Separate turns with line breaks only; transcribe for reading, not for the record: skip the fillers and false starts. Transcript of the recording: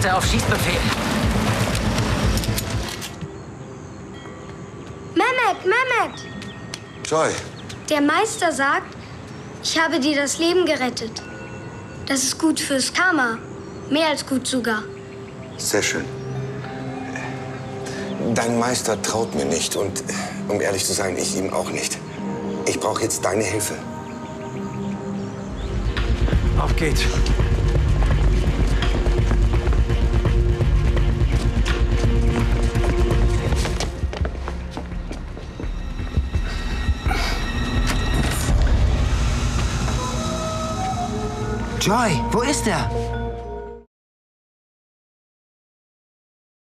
Warte auf Schießbefehl.
Mehmet!
Joy.
Der Meister sagt, ich habe dir das Leben gerettet. Das ist gut fürs Karma. Mehr als gut sogar.
Sehr schön. Dein Meister traut mir nicht und, um ehrlich zu sein, ich ihm auch nicht. Ich brauche jetzt deine Hilfe.
Auf geht's.
Joy, wo ist er?